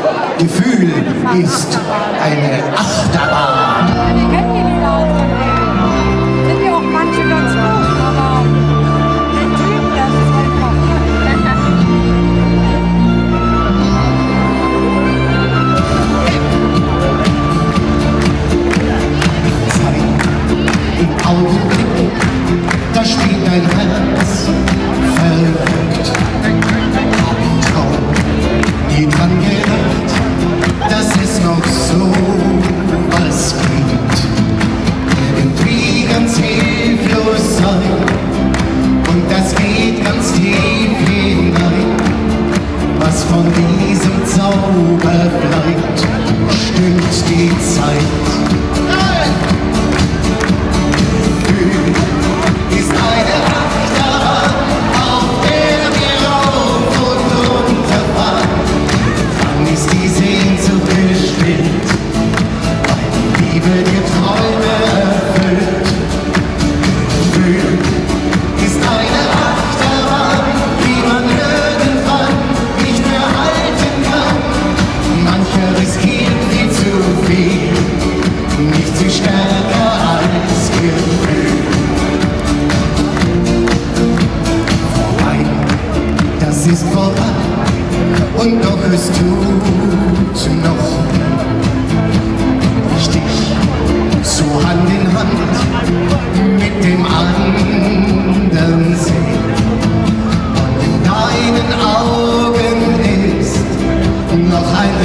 Gefühl ist eine Achterbahn. Wir kennen die Lieder auch von denen. Sind ja auch manche ganz gut, aber den Typen, das ist einfach. Zeit im Augenblick, da spielt dein Herz verrückt. Hab im Traum nie dran gedacht, dass es noch so was gibt. Irgendwie ganz hilflos sein, und das geht ganz tief hinein. Was von diesem Zauber bleibt, stimmt die Zeit. Ist eine Achterbahn, auf der wir rauf und runter fahren. Wann ist die Sehnsucht gestillt, weil die Liebe dir Träume erfüllt? Gefühl ist eine Achterbahn, die man irgendwann nicht mehr halten kann. Mancher riskiert viel zu viel, nicht zu stärker als Gefühl. Das ist vorbei, und doch es tut noch. Ich dich so Hand in Hand mit dem anderen seh, und in deinen Augen ist noch ein